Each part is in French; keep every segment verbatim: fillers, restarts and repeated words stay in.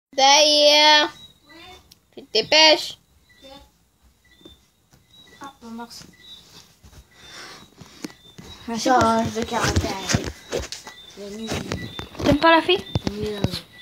D'ailleurs, tu te dépêches. Ah, bon, merci. Merci. Change de caractère. C'est nul. T'aimes pas la fille? Nul.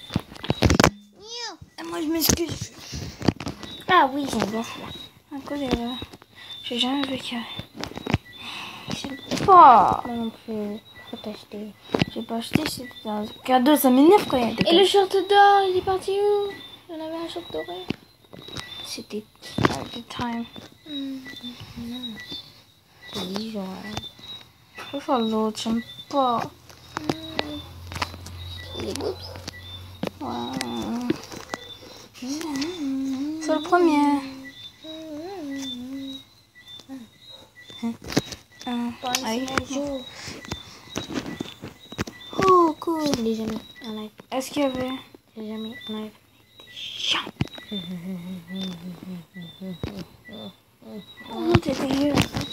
Ah, moi je m'excuse. Ah oui, j'aime bien celle-là. Un coup de... J'ai jamais vu qu'il y avait... J'aime pas. Moi non plus. Pourquoi t'as acheté? J'ai pas acheté, c'était un cadeau, ça m'énerve quand il y a des Et cadeaux. le short d'or, il est parti où? Il y en avait un short doré. C'était at the time. Mmh. Non. C'est dix jours. Je préfère l'autre, j'aime pas. Mmh. Il est beau. Ouais. C'est le premier. Euh, aïe. Oh, cool. Je l'ai jamais en live. Est-ce qu'il y avait... Je l'ai jamais en live. Chiant. Oh, t'es dégueu.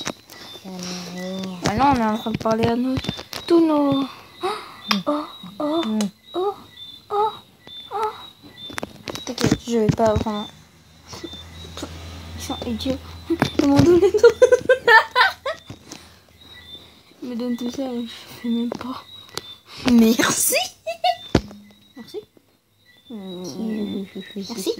Ah non, on est en train de parler à nous. Tous nos... Oh, oh, oh, oh, oh. T'inquiète, je vais pas vraiment... Ils sont idiots. Ils m'ont donné tout. Ils me donnent tout ça et je fais même pas. Merci. Merci. Mmh. Merci.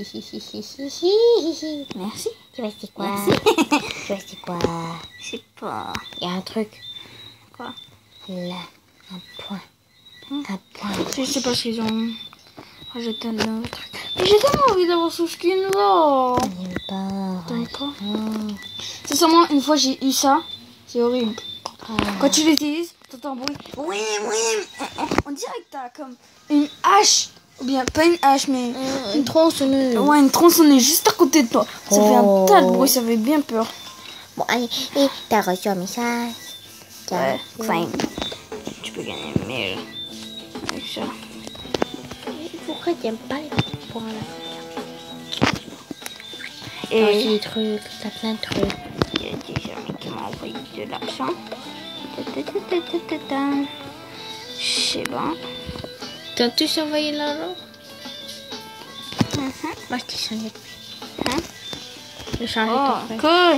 Merci. Tu vois c'est quoi? Merci. Tu vois c'est quoi? Je sais pas. Il y a un truc. Quoi? Là. Un point. Hum. Un point. Je sais pas ce qu'ils ont rajouté un nouveau truc. Mais j'ai tellement envie d'avoir ce skin là. J'aime pas. T'aimes pas? Oh. C'est seulement une fois j'ai eu ça. C'est horrible. Oh. Quand tu l'utilises, t'entends un bruit. Oui, oui. On dirait que t'as comme une hache. Ou bien pas une hache, mais Mmh, une tronçonneuse. ouais, une tronçonneuse juste à côté de toi. Ça Oh. fait un tas de bruit, ça fait bien peur. Bon, allez. Et t'as reçu un message. Ouais, fine. Tu peux gagner mille avec ça. Pourquoi t'aimes pas les points là? T'as Et aussi des trucs. T'as plein de trucs. il y a des amis qui m'ont envoyé de l'argent. Ta, ta, ta, ta, ta, ta. Je sais pas. T'as tous envoyé l'argent? Mhm. Moi, je t'ai changé de prix. Hein? J'ai changé Oh, ton prix. cool.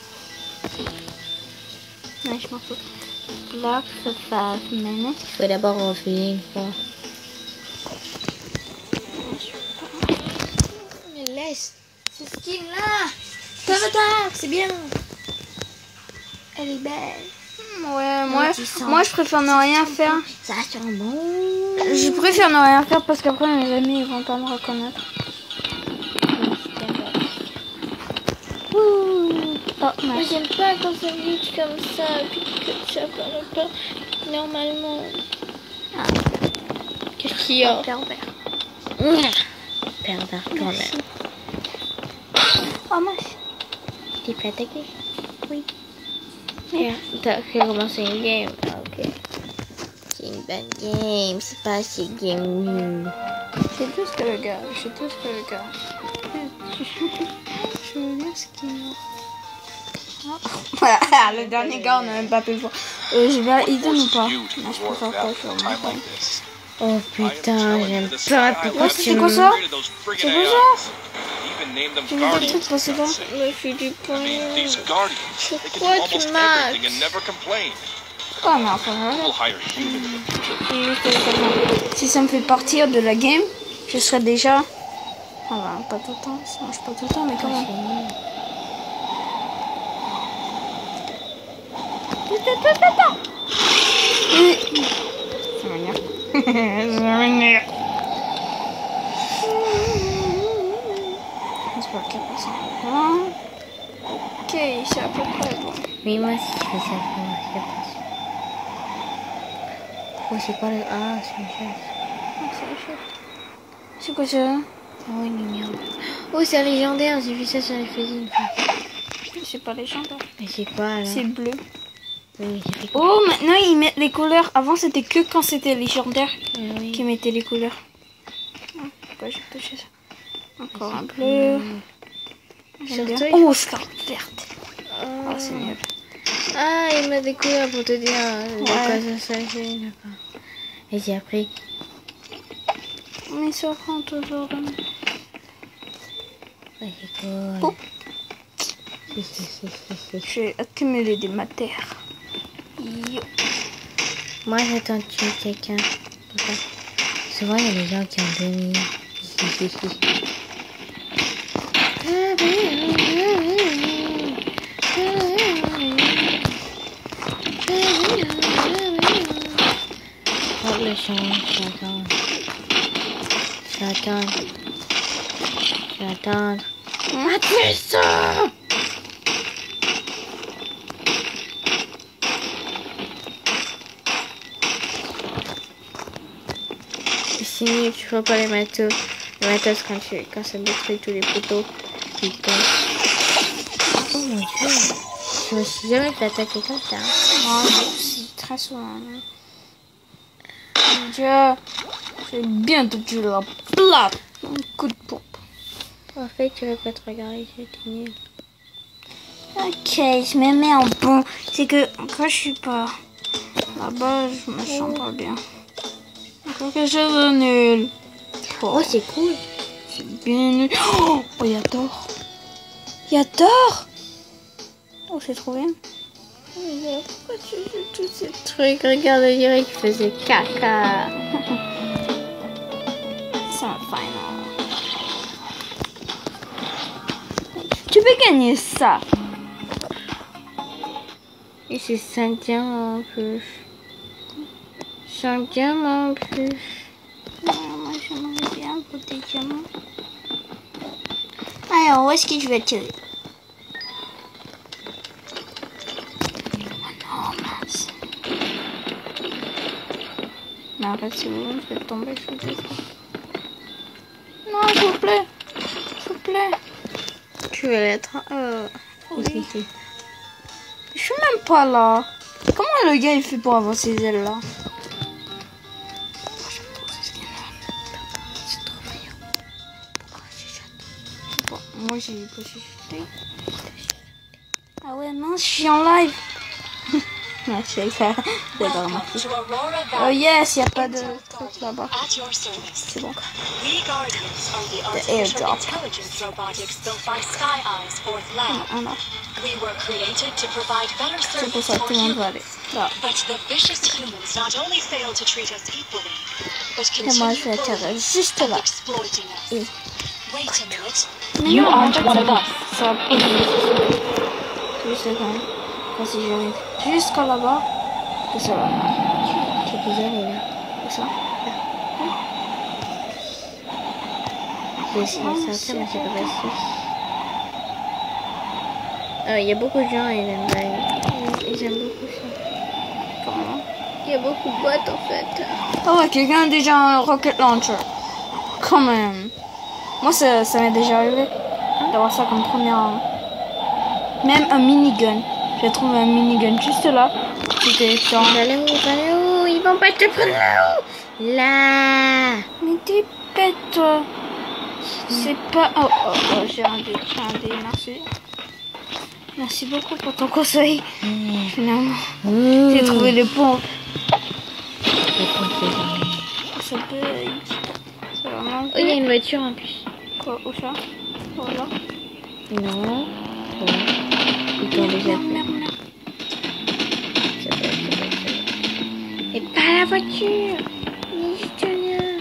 Ouais, je m'en fous. Block for five minutes. Il faut d'abord refuser une fois. Mais laisse ce skin là. T'as c'est bien. Elle est belle. Ouais, moi, tu sens- moi je préfère ne rien faire. Ça sent bon. Je préfère ne rien faire parce qu'après mes amis ils vont pas me reconnaître. Ouh. Oh, Moi merci. j'aime pas quand ça glitch comme ça, puis que ça parle pas normalement. Ah. Qu'est-ce qu'il y a? Pervers. Pervers quand Merci. même. Oh, merci. T'es prêt à attaquer? Oui. Ok, t'as fait commencer une game. Ah, ok. C'est une bonne game, c'est pas assez game nul. C'est tout ce que le gars. Je sais tout ce que le gars. Je veux bien ce qu'il y a. Le dernier gars, on n'a même pas pu le voir. Euh, je vais Eden ou pas? Non, je préfère pas sur mon point. Oh putain, j'aime pas pourquoi tu C'est quoi ça? C'est quoi ça? Tu Tu veux des trucs pour cela? me fais du point? Pourquoi tu m'as Oh non, enfin, voilà. C'est juste que si ça me fait partir de la game, je serais déjà... Ah bah, pas tout le temps, ça marche pas tout le temps, mais quand même. Ça m'énerve. Ça m'énerve. J'espère qu'il y a pas ça. Hein? Ok, c'est à peu près bon. Oui, moi aussi je fais ça pour moi, c'est pas ça. Oh, c'est quoi le... Ah, c'est une chaise. Ah, c'est le chef. C'est quoi ça? Oh, une lumière. Oh, c'est un légendaire, j'ai vu ça sur les fusils une fois. C'est pas légendaire. Mais c'est quoi là? C'est bleu. Oui, j'ai fait quoi? Oh, maintenant ils mettent les couleurs. Avant c'était que quand c'était légendaire Ah, oui. qu'ils mettaient les couleurs. Ah, pourquoi j'ai touché ça? Encore un bleu. J'aime bien. Surtout, il Oh, scarpe verte. Oh, Oh, c'est nul. Ah, il m'a des couleurs pour te dire de Ouais. quoi ça s'agit, d'accord. Et j'ai appris. Mais il se prend toujours. Ouais, rigole. Oh. Si, si, si, si, si. J'ai accumulé des matières. Yo. Moi, j'attends de tuer quelqu'un. Pourquoi? Souvent, il y a des gens qui ont deux mille. Si, si, si. Oh, le chant, j'attends. J'attends. J'attends. Attention! Sinon, tu vois pas les matos. Les matos quand, tu, quand ça détruit tous les poteaux. Ils tombent. Oh mon dieu. Je me suis jamais fait attaquer comme ça. Moi aussi, très souvent. Mon Dieu. J'ai bientôt tué la plate. Un coup de pompe. En fait, tu vas pas te regarder, j'étais nulle. Ok, je me mets en bon. C'est que quand je suis pas là-bas, je me sens pas bien. Quelque chose de nul. Oh, c'est cool. C'est bien nul. Oh, il y a Thor. Il y a Thor. Oh, c'est trop bien. Pourquoi tu joues tous ces trucs? Regarde, on dirait qu'il faisait caca. C'est un final. Tu peux gagner ça. Et c'est cinq diamants en plus. cinq diamants en plus. Non, moi, j'aimerais bien pour des diamants. Alors, où est-ce que je vais tirer? Oh non, mince. Mais arrête, c'est bon, je vais tomber, je suis désolée. Non, s'il vous plaît. S'il vous plaît. Tu veux l'être? Euh... Oui. Ici, ici. Je suis même pas là. Comment le gars il fait pour avoir ces ailes là? C'est trop bien. Pourquoi tu Bon, moi j'ai pas chuchoté. Ah ouais, mince, je suis en live. Non, je sais ça. C'est pas remarqué. Oh yes, il n'y a pas de truc là-bas. C'est bon. The airdrop. Ah non. C'est pour ça que tout le monde va aller. Là. Et moi je vais atterrir juste là. Et... Mais non, en fait, ça va. Ça va pas. Juste quand même. Quand si j'arrive jusqu'à là-bas, que ça va. Tu peux y aller là. C'est ça. J'ai essayé de sortir, mais c'est pas facile. Il y a beaucoup de gens, ils aiment pas. Ils, ils aiment beaucoup ça. Comment? Il y a beaucoup de boîtes en fait. Ah ouais, quelqu'un a déjà un rocket launcher. Quand même. Moi, ça, ça m'est déjà arrivé d'avoir ça comme première arme. Même un minigun. J'ai trouvé un minigun juste là. C'était dans... Va aller où? Va aller où? Ils vont pas te prendre là-haut. Là. Mais t'es bête, toi. C'est pas... Oh, oh, oh, j'ai un dé, j'ai un dé, merci. Merci beaucoup pour ton conseil. Mmh. Finalement, mmh. J'ai trouvé les pompes. Les pompes, ça bug. C'est vraiment... Oh, il y a une voiture en plus. Quoi? Où ça? Voilà. Non. Bon. Ils t'ont déjà fait. Merde, merde. Ça va, ça va, ça va. Et pas la voiture. Mystérieux.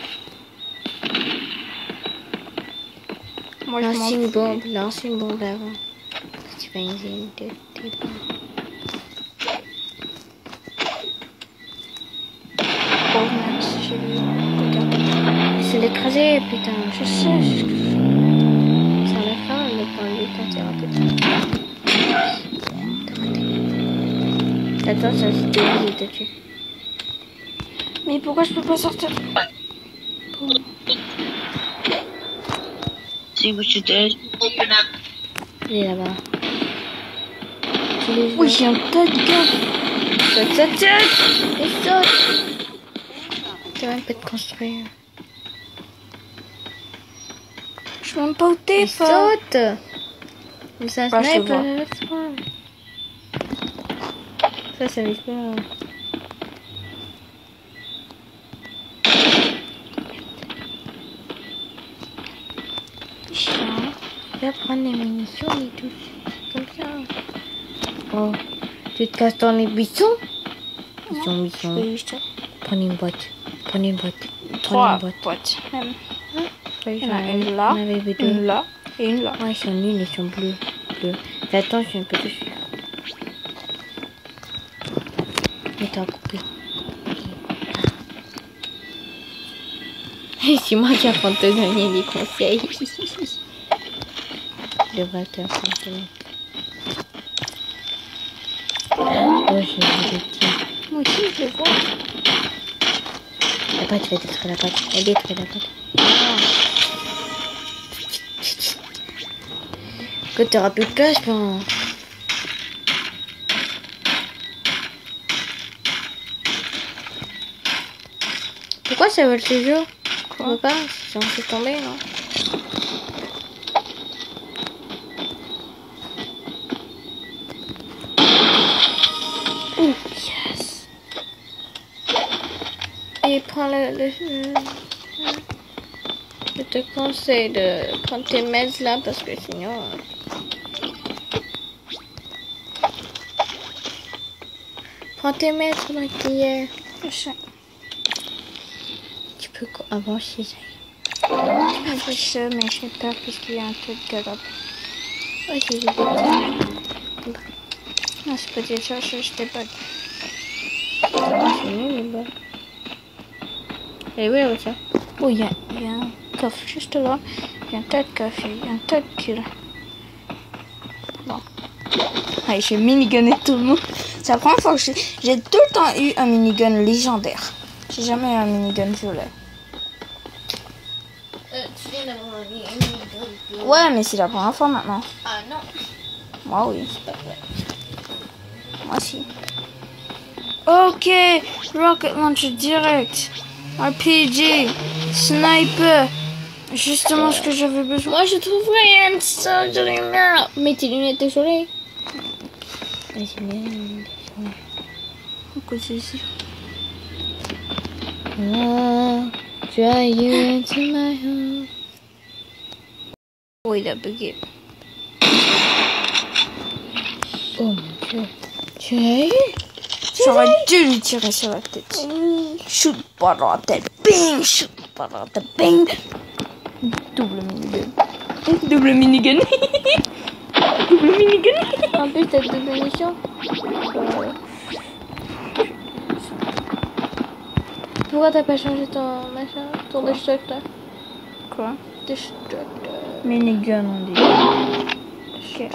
Moi, je lance une m'en bombe. Lance une bombe avant. Tu vas essayer de tes bombes. Oh, même si j'ai vu. Regarde. C'est l'écraser, putain. Je sais, je... Ça va faire le point de vue quand tu iras putain. T'as raté. Attends, ça c'est toi qui te tue. Mais pourquoi je peux pas sortir? See what you did? Il est là-bas. Oui, j'ai un tas de gars. Saute, saute, saute. Et saute. Tu vas même pas te construire. Je suis même pas au Et téléphone. saute. Mais ça Bah, je te snipe. vois. euh, Ça, ça vise pas. chiant. Tu vas prendre les munitions et tout. Comme ça. Oh. Tu te casses dans les buissons? Buissons, buissons. Oui, je te... Prenez une boîte. Prenez une boîte. Trois Prenez une boîte. boîtes. Même. Ouais, Il y en a j'en ai- une là, j'en avais vu deux. une là et une là. Ouais, ils sont nuls, ils sont bleus. bleus. Fais attention un peu dessus. Mais t'as coupé. Et c'est moi qui apprends à te donner des conseils. Je devrais te apprendre. Oh, j'ai vu des petits. Moi aussi, je les vois. La pâte, je vais détruire la pâte. Elle détruit la pâte. Que t'auras plus de place, bon. Pourquoi ça vole ce jeu? Quoi? On peut pas, c'est censé tomber, non? Oh, yes. Et prends le, le, le- Je te conseille de prendre tes meds là parce que sinon. euh, Prends tes meds pendant qu'il y est. Je sais. Tu peux co- avancer ça. Je sais, mais j'ai peur parce qu'il y a un truc de galop. Ouais, j'ai vu des petits. Non, c'est pas dire ça, je je débug. C'est nul les balles. Et oui, oui, ça. Oh, il y a, il y a un coffre juste là. Il y a un tas de café, il y a un tas de kills. Bon. Allez, j'ai minigunné tout le monde. C'est la première fois que j'ai j'ai tout le temps eu un minigun légendaire. J'ai jamais eu un minigun violet. Euh, tu viens d'avoir un minigun. Ouais, mais c'est la première fois maintenant. Ah non, Moi, oui. c'est pas vrai. Moi, si. Ok, rocket launcher direct. R P G, sniper. Justement ce que j'avais besoin. Moi, je trouve rien de ça, je l'ai marre. Mets tes lunettes de soleil. Ouais, c'est bien, les lunettes de soleil. Pourquoi c'est ici? Oh, draw you into my home. Oh, il a bugué. Oh mon dieu. Tu as eu? J'aurais dû lui tirer sur la tête. Shoot pas dans la tête. Bing, shoot pas dans la tête. Bing. Double minigun. Double minigun. Double minigun. En plus, t'as deux munitions. Pourquoi t'as pas changé ton machin, ton destructeur? Quoi? Destructeur. Minigun, on dit. Ok.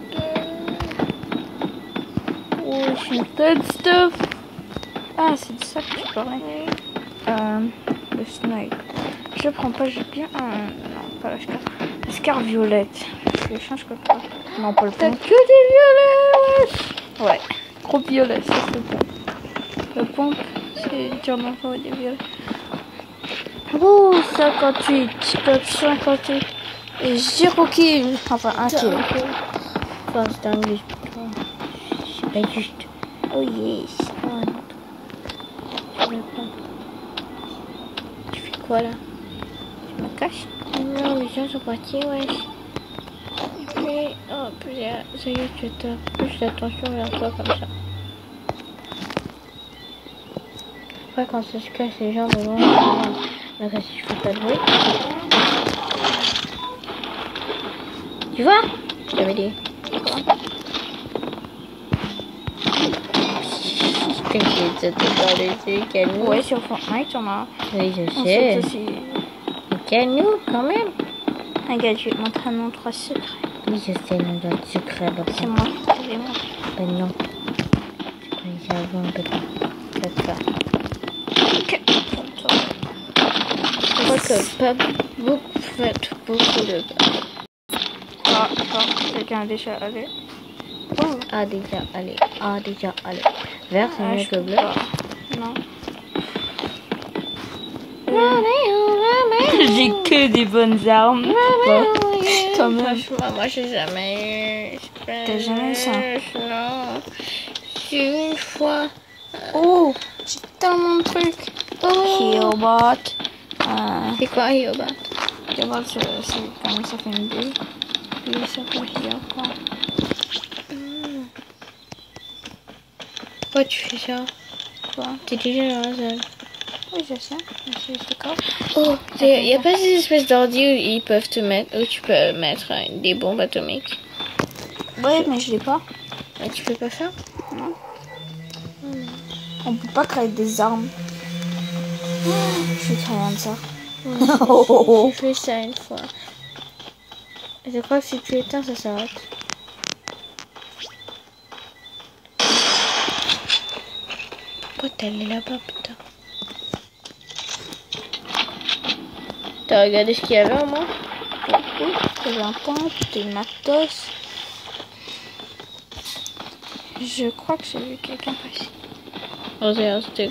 Oh, j'ai une tas de stuff. Ah, c'est de ça que tu parlais. Euh, le snipe. Je le prends pas, j'ai bien un... Non, pas la scar. La scar violette. Je le change quoi pas. Non, pas le T'as pompe. que des violets, wesh. Ouais. Trop violet, ça c'est le pompe. Le pompe, c'est dur d'en avoir des violets. Oh, cinquante-huit. Top cinquante-huit. Et zéro kill. Enfin, un kill. Enfin, c'est un juste pour toi. C'est pas juste. Oh yes. Oh, un autre. Je vais pas. Tu fais quoi là? Je me cache. Non, les gens sont partis, wesh. Mais, oh putain, ça y est, tu as plus d'attention vers toi comme ça. Après, quand ça se cache, les gens vont voir. Là, si je fais pas de bruit. Tu vois? Je t'avais dit. T'inquiète, ça te parle dessus, calme-nous. Ouais, sur Fortnite, on a. Oui, je On sais. fait aussi. Calme-nous quand même. Regarde, je vais te montrer un endroit secret. Oui, je sais, le nom secret. C'est moi qui te l'ai montré. Ben non. Je croyais que j'avais un peu de c'est ça. Ok. Je crois que pas beaucoup, fait beaucoup de Ah, ah, quelqu'un a déjà allé. Oh. Ah, déjà, allez. Ah, déjà, allez. Vert, c'est Ah, mieux je que peux bleu. pas. Non. J'ai J'ai que des bonnes armes. Pas. Quand même. Franchement, moi, j'ai jamais eu. T'as jamais eu ça? Non. J'ai eu une fois. Oh, j'ai tellement de trucs. Oh. Healbot. Euh, C'est quoi, Yoba? D'abord, c'est comment ça fait une bulle. Puis ça peut dire quoi. Mmh. Pourquoi tu fais ça? Quoi? T'es déjà dans la zone. Oui, je sais. Je suis d'accord. Oh, il n'y a pas ces espèces d'ordi où ils peuvent te mettre, où tu peux mettre euh, des bombes atomiques. Oui, mais je l'ai pas. Et tu peux pas faire? Non. Mmh. On peut pas créer des armes. Oh, je vais très rien de ça. Mmh. oh, oh, oh. Je fais ça une fois. Je crois que si tu éteins, ça s'arrête. Pourquoi t'es allé là-bas, putain? T'as regardé ce qu'il y avait au moins? Oui, il y avait un tank, des matos. Je crois que j'ai vu quelqu'un passer. Regarde, c'est...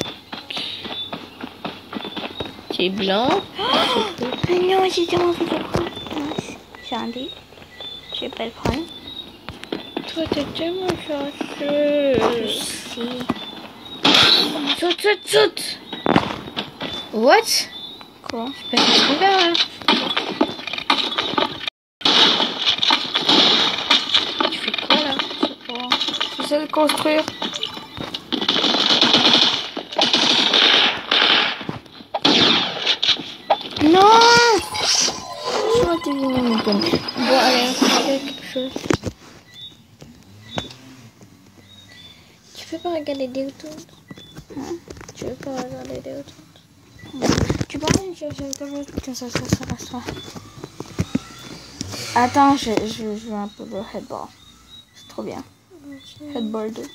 C'est blanc. Oh, mais non, j'ai déjà envie de le prendre. J'ai un dé. Je vais pas le prendre. Toi, t'es tellement chanceux. Si. Saute, saute, saute. What? Quoi? Je peux pas faire là. Tu fais quoi là? Je sais pas. J'essaie de construire. Non! Je vais te donner une bonne. Bon, allez, on va faire quelque chose. Tu peux pas regarder des autour? Hein? Tu veux pas regarder des autour? Tu peux aller chercher quelque chose que ça, ça, ça restera. Attends, je, je joue un peu le headball. C'est trop bien. Headball deux.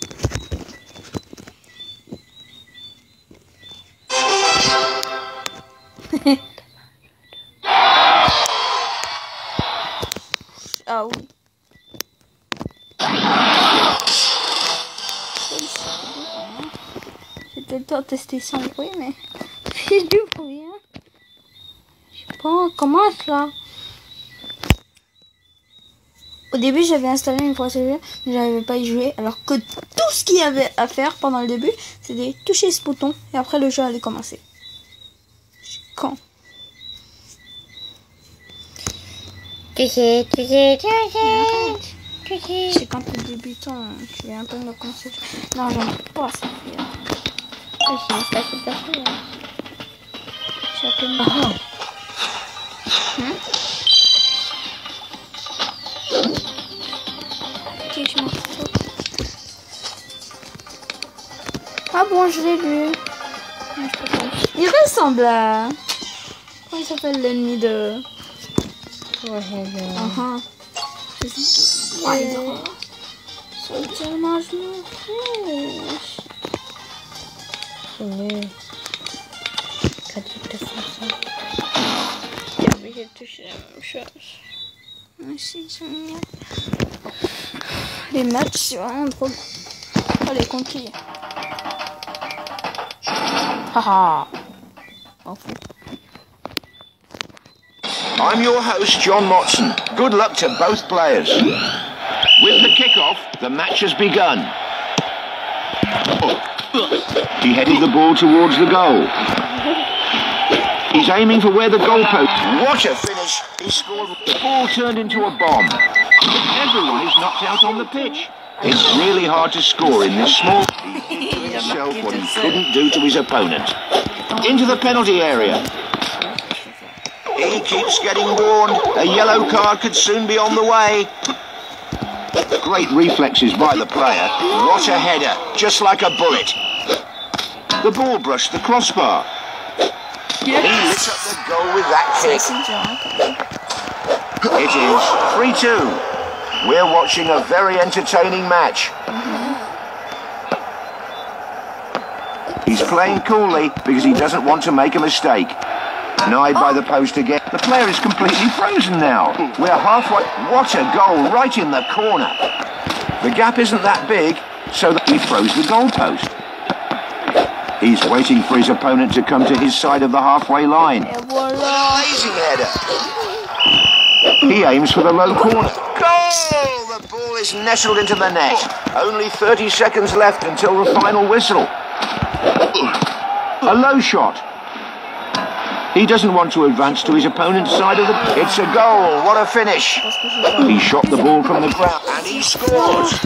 Ah oui. J'ai peut-être pas testé sans bruit, mais c'est du bruit. Hein. Je sais pas, on commence là. Au début, j'avais installé une fois ce jeu, mais j'arrivais pas à y jouer, alors que tout ce qu'il y avait à faire pendant le début, c'était toucher ce bouton, et après le jeu allait commencer. Je suis con. Touché, touché, touché, touché. C'est quand t'es débutant, tu es un peu de commencer. Non, j'en ai pas ça fait. Je sais pas si ça fait. J'ai appelé. Hmm? Ok, je m'en fous. Ah bon, je l'ai vu. Non, je peux pas. Il ressemble à... Comment il s'appelle l'ennemi de... Ouais, Uh-huh. Je suis... Ouais, c'est tellement je m'en fiche. c'est nul. Quand tu te fais ça, t'es obligé de toucher la même chose. Moi aussi, j'aime bien. Les matchs, c'est vraiment trop... Oh, les conquilles. Haha. M'en fous. I'm your host, John Motson. Good luck to both players. With the kickoff, the match has begun. He headed the ball towards the goal. He's aiming for where the goalpost. What a finish! He scored. The ball turned into a bomb. Everyone is knocked out on the pitch. It's really hard to score in this small. He did to himself what he couldn't do to his opponent. Into the penalty area. He keeps getting warned. A yellow card could soon be on the way. Great reflexes by the player. What a header, just like a bullet. The ball brushed the crossbar. He lit up the goal with that kick. It is three two. We're watching a very entertaining match. He's playing coolly because he doesn't want to make a mistake. Denied by the post again. The player is completely frozen now. We're halfway. What a goal right in the corner. The gap isn't that big, so that he throws the goalpost. He's waiting for his opponent to come to his side of the halfway line. Amazing header. He aims for the low corner. Goal! The ball is nestled into the net. Only thirty seconds left until the final whistle. A low shot. He doesn't want to advance to his opponent's side of the... It's a goal. What a finish. He shot the ball from the ground and he scores.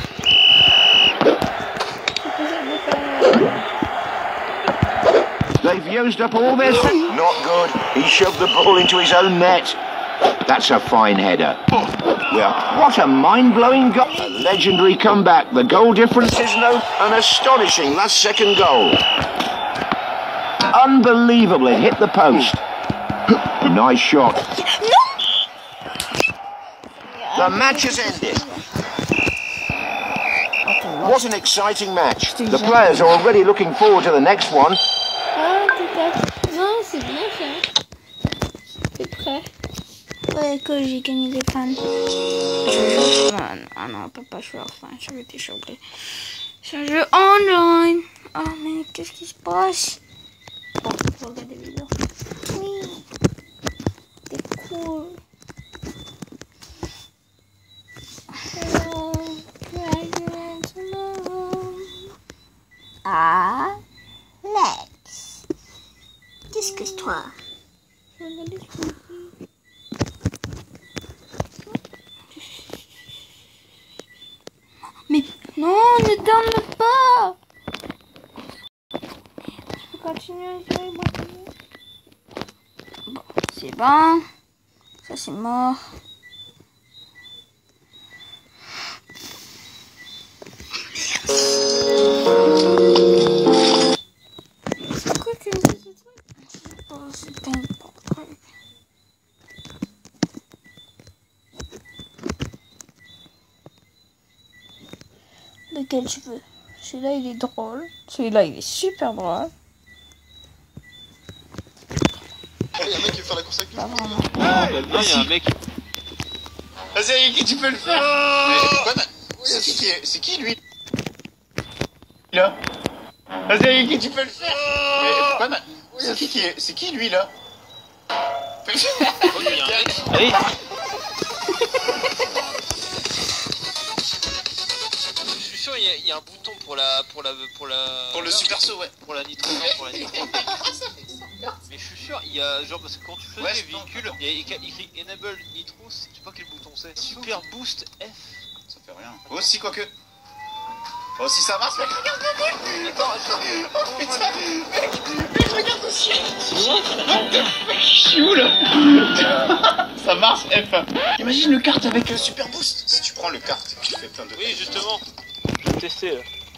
They've used up all their... Not good. He shoved the ball into his own net. That's a fine header. Well, what a mind-blowing goal. A legendary comeback. The goal difference is no... An astonishing last second goal. Unbelievable. It hit the post. Nice shot. The match has ended. What an exciting match. The players are already looking forward to the next one. Ah, non, c'est bien fait. C'est prêt. Ouais, que j'ai gagné les fans. Je joue... Ah non, papa, je suis enfin, je vais déchanger. C'est un jeu online. Oh, mais qu'est-ce qui se passe? Bon, je regarde des vidéos. Oui. C'est cool. Hello, hello. Ah, Lex. Qu'est-ce que c'est toi? Je regarde des vidéos. Mais non, ne donne pas. Je peux continuer à jouer. Bon, c'est bon. Ça, c'est mort. C'est quoi que c'est ce truc? Oh, c'est un truc. Lequel tu veux? Celui-là il est drôle. Celui-là il est super drôle. Il y a un mec qui veut faire la course avec nous. Pas vraiment. Ah, Non, il y a un mec. Vas-y, Yiki, tu peux le faire. Oh, c'est qui, qui est... C'est qui lui? Là. Vas-y, Yiki, tu peux le faire. Mais, pas C'est qui qui est... C'est qui lui là? Allez. Je suis sûr, il y, a, il y a un bouton pour la, pour la, pour la. Pour le super saut, ouais. Pour la nitro, non, pour la nitro. Mais je suis sûr, il y a genre parce que quand tu fais Ouais, les je pense, véhicules, il y a écrit écrit Enable Nitro, je sais pas quel bouton c'est. Super Boost F. Ça fait rien. Oh, si, quoique. Oh, si ça marche, mec, regarde le but. Attends, je... Oh putain, mec, mec, regarde au ciel. Mec, je suis où là? Ça marche, F. Imagine le kart avec le super boost. Si tu prends le kart, tu fais plein de... Oui, justement. Je vais tester là.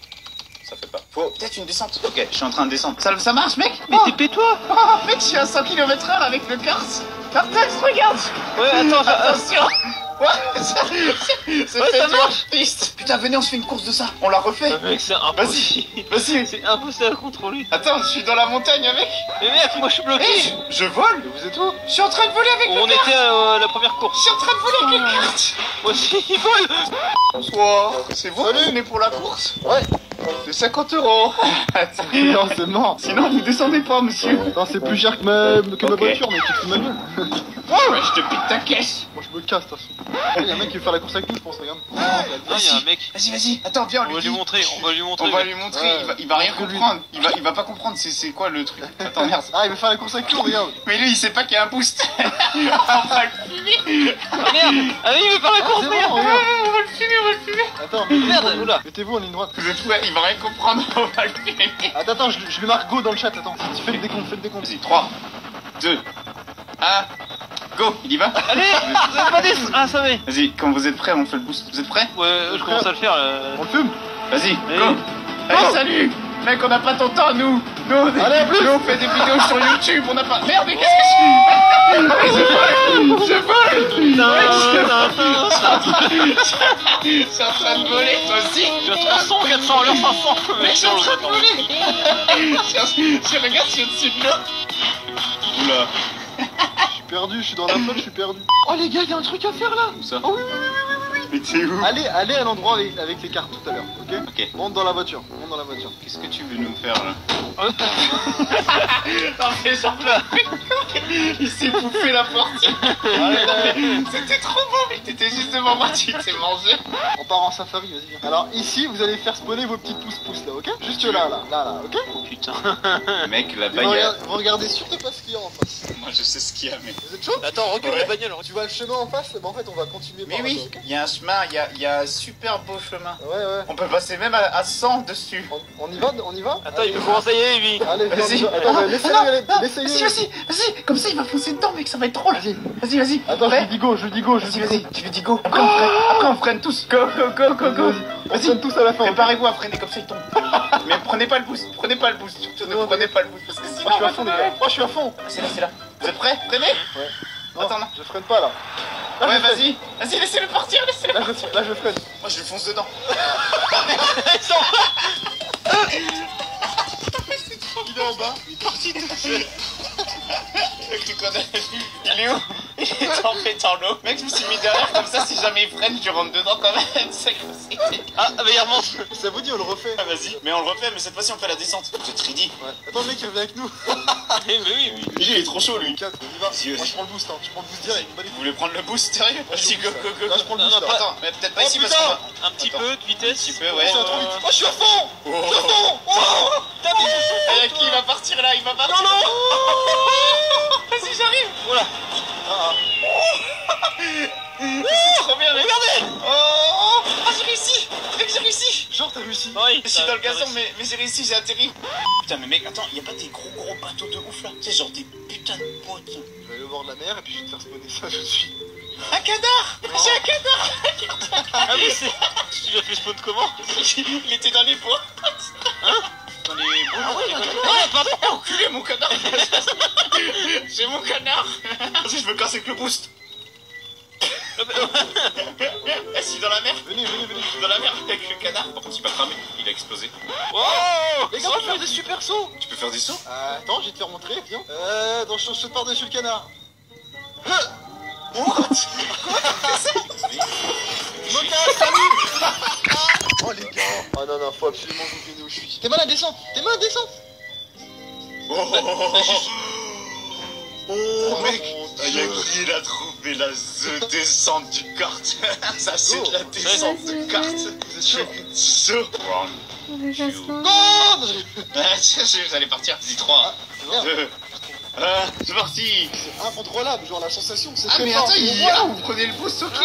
Ça fait pas. Faut peut-être une descente. Ok, je suis en train de descendre. Ça, ça marche, mec? Mais Oh. T P-toi. Oh, mec, je suis à cent kilomètres heure avec le kart. Cartex, regarde. Ouais, attends, attention. Ouais, ça, c'est Ouais, fait ça dur, marche. triste. Putain, venez, on se fait une course de ça. On la refait. Ah, mec, c'est impossible. Vas-y. C'est impossible à contrôler. Attends, je suis dans la montagne avec. Mais mec, moi je suis bloqué. Eh, je, je vole. Vous êtes où? Je suis en train de voler avec On le kart. était à la première Je course. suis en train de voler avec le kart. Moi aussi, il vole. Bonsoir. C'est vous qui venez pour la course? Ouais. C'est cinquante euros. Non, c'est mort. Sinon, vous descendez pas, monsieur. Non, c'est plus cher que ma, que ma Ok. voiture, mais tu te fous de ma gueule. Ouais, ouais, je te pique ta caisse. Moi, je me casse, de toute façon. Il y a un mec qui veut faire la course avec nous, je pense, regarde. Non, il y a un mec. Vas-y, vas-y. Attends, viens, on On lui va dit. lui montrer, on va lui montrer. On va mec. lui montrer. Ouais. Il, va, il va rien Que lui. comprendre. Il va, il va pas comprendre. C'est, c'est quoi le truc? Attends, merde. Ah, il veut faire la course avec nous, regarde. Mais lui, il sait pas qu'il y a un boost. On va le fumer. Ah merde. Ah oui, il veut faire la course, c'est regarde. bon, regarde. On va le fumer, on va le fumer. Attends, Merde, mettez-vous, oula. mettez-vous en ligne droite. Vous êtes fous, il va rien comprendre. On va le fumer. Attends, attends, je, je lui marque go dans le chat, attends. Tu fais le décompte, fais le décompte. Vas-y, trois, deux, un, go. Il y va? Allez, vous avez pas des... Ah, ça va. Vas-y, quand vous êtes prêts, on fait le boost. Vous êtes prêts? Ouais, je commence à le faire là. On le fume. Vas-y, Allez. go. Allez, salut. Mec, on n'a pas ton temps, nous. Nous, on, Allez, à plus. nous, on fait des vidéos sur YouTube. On n'a pas... Merde, mais qu'est-ce que je suis? Je vole. Je vole. Je suis en train de voler, toi aussi. Je suis à trois cents, quatre cents, à l'heure, cinq cents. Mec, je suis en train de voler. Je, je regarde, je suis au-dessus de l'eau. Oula. Je suis perdu, je suis dans la folle, je suis perdu. Oh, les gars, il y a un truc à faire là. Où ça? Oh, oui, oui, oui, oui, oui. Mais t'es où? Allez, allez à l'endroit avec, avec les cartes tout à l'heure, ok? Ok. Monte dans la voiture. Monte dans dans la voiture. Qu'est-ce que tu veux nous faire là? Non mais genre là, il s'est bouffé la porte. C'était trop beau, mais t'étais juste devant moi, tu t'es mangé. On part en safari, vas-y viens. Alors ici, vous allez faire spawner vos petits pouces-pouces là, ok? Juste là, là, là, là, ok? Putain. Mec, la Et vous, bagnole. regardez, vous regardez surtout pas ce qu'il y a en face. Moi je sais ce qu'il y a, mais. Vous êtes chaud? Attends, recule Ouais. la bagnole. Tu vois le chemin en face? Bah en fait, on va continuer Mais par oui, là, ok? il y a un chemin, il y a, il y a un super beau chemin. Ouais, ouais. On peut passer même à, à cent dessus. On, on y va? On y va? Attends, il veut commencer à y aller, lui. Allez, viens, Vas-y. viens. Attends, mais laissez-le y aller. Laissez-le y Vas-y, aller. vas-y, vas-y, comme ça il va foncer dedans, mec, ça va être drôle. Vas-y. Vas-y, vas-y. Attends, je Prêt lui dis go, je lui dis go, je lui Vas-y, dis vas-y, go. tu lui dis go. Après on freine, après on freine tous. Go, go, go, go, go. On freine tous à la fin. Préparez-vous à freiner comme ça il tombe. Mais prenez pas le boost, prenez pas le boost. Surtout ne Non, prenez pas le boost parce que sinon. Moi je suis on à va fond, les tomber. gars. Moi je suis à fond. C'est là, c'est là. Vous êtes prêts? Freinez? Ouais. Non, Attends, non. je freine pas là. Là, Ouais, je freine. vas-y, vas-y, laissez-le partir, laissez-le Là, partir. je, là, je freine. Moi je le fonce dedans. Il est en bas. Il est parti tout seul. Mec, tu connais. Il est où? Il est tombé dans l'eau. Mec, je me suis mis derrière comme ça, si jamais il freine, je rentre dedans quand même. C'est comme c'était. Ah, mais il remonte. Ça vous dit, on le refait. Ah, vas-y. Mais on le refait, mais cette fois-ci on fait la descente. Vous êtes ready? Ouais. Attends, le mec, il revient avec nous. Mais oui, oui. Il est trop chaud lui. quatre, on y va. Vas-y, Moi vas-y. je prends le boost, hein. Je prends le boost direct. Bonne Vous voulez prendre le boost sérieux? Vas-y, go, go, go. Là, je prends le Non, boost. non, là. Attends, mais peut-être pas Oh ici parce putain, qu'on va. un petit Attends. peu de vitesse. Un petit peu, ouais. Ça va trop vite. Oh, je suis à fond. Oh. Je suis à fond. Oh. Eh, y'a qui? Il va partir là, il va partir. Non, non. Vas-y, j'arrive. Voilà. C'est trop bien, mec. Regardez. Oh, ah, j'ai réussi. Mec, j'ai réussi. Genre, t'as réussi. Oui. Je suis dans le gazon, mais, mais j'ai réussi, j'ai atterri. Putain, mais mec, attends, y'a pas des gros gros bateaux de ouf là? Tu sais, genre des putains de bottes. Je vais aller au bord de la mer et puis je vais te faire spawner ça tout de suite. Un canard. J'ai un canard. Ah oui, c'est... Tu l'as fait spawn comment? Il était dans les bois. Hein? Dans les bois. Ah oui, il y a un canard. Ah, pardon. Enculé, mon canard. J'ai mon canard. Vas-y, je me casse avec le boost. Eh, si dans la mer. Venez, venez, venez. Je suis dans la mer avec le canard. Par contre, il va cramer. Il a explosé. Oh. Les gars, on va faire des super sauts. Tu peux faire des sauts? Euh, attends, je vais te faire montrer, viens. Euh, attends, je saute par-dessus le canard. What? Oh les gars. Oh non, non, faut absolument que vous veniez où je suis. T'es mal à descendre. T'es mal à descendre. Oh, oh, oh, oh. Oh, mec, mon il y a Dieu. qui il a trouvé la the descente du kart? Ça c'est Go. de la descente Vas-y, de kart. Vous êtes chaud. So. On veut faire ça. Go. Ah, tiens, vous allez partir. Dis trois, Merde. deux, un, c'est parti. C'est incontrôlable, genre la sensation, c'est Ah, que mais fort. attends, il... Voilà. ah, vous prenez le boost, ok.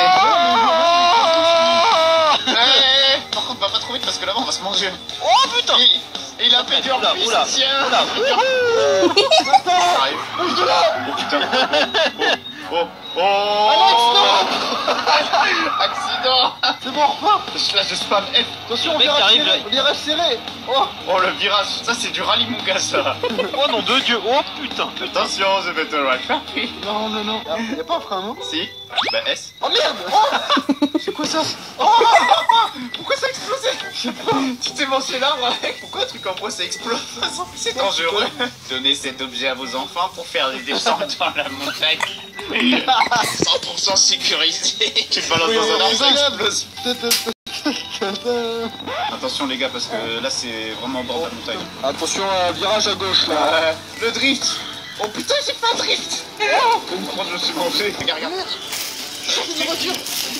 Ah. Eh, eh, eh. Par contre, va pas trop vite parce que là-bas on va se manger. Oh putain. Et, et il a pété en Oula, plus, oula, tiens. oula. Ça arrive. Bouge de là. Oh putain. Oh, oh, oh. Accident. C'est bon, on repart. Là, je spam F. Attention, Le on mec virage qui arrive, serré. là. Virage serré. Oh. Oh, le virage. Ça, c'est du rallye, mon gars, ça. Oh non de Dieu. Oh putain. Attention, the better right. Non, non, non. Y'a y a pas un frein, non? Si. Bah, S. Oh merde. Oh. C'est quoi ça? Oh, pourquoi ça a explosé? Je sais pas. Tu t'es mangé l'arbre avec. Pourquoi un truc en bois ça explose? C'est dangereux. Donnez cet objet à vos enfants pour faire des descentes dans la montagne. cent pour cent sécurisé. Tu te balances Oui, dans un oui, arbre, ça oui. explose. Attention les gars, parce que là c'est vraiment au bord de la montagne. Attention, euh, virage à gauche là. Euh, le drift. Oh putain, j'ai fait un drift. Oh, par contre, je me suis mangé. Regarde, regarde. Sortez de la voiture.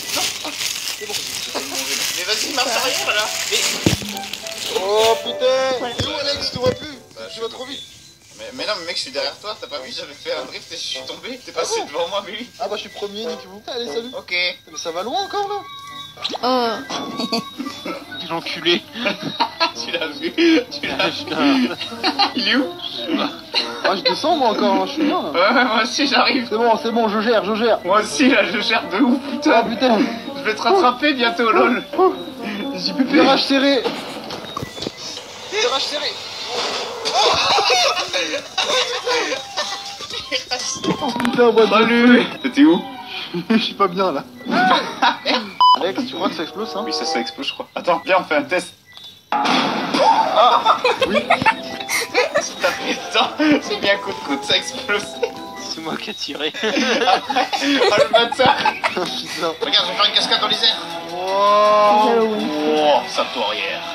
Mais vas-y, marche arrière là. Oh putain. T'es où Alex? Je te vois plus. Bah, Tu vas trop vite. Mais, mais non, mais mec, je suis derrière toi. T'as pas vu, j'avais fait un drift et je suis tombé. T'es passé Ah bon devant moi, mais oui. Ah bah je suis premier, niquez-vous. Allez, salut. Ok. Mais ça va loin encore là. Oh. L'enculé. Tu l'as vu. Tu l'as vu. Il est où? Ah je descends moi encore, hein, je suis bien là. Ouais, moi aussi j'arrive. C'est bon, c'est bon, je gère, je gère. Moi aussi là, je gère de ouf, Ah putain. putain. Je vais te rattraper bientôt, lol. J'ai plus virage serré. Virage serré. Oh putain, moi Salut. T'étais où? je suis pas bien là. Alex, tu crois que ça explose ça? Oui, ça, ça explose, je crois. Attends, viens, on fait un test. Oui. Tu t'as pris le temps. J'ai mis un coup de coude, ça a explosé. C'est moi qui ai tiré. Oh le bâtard. Putain. Regarde, je vais faire une cascade dans les airs. Wow. Oh, ça arrière.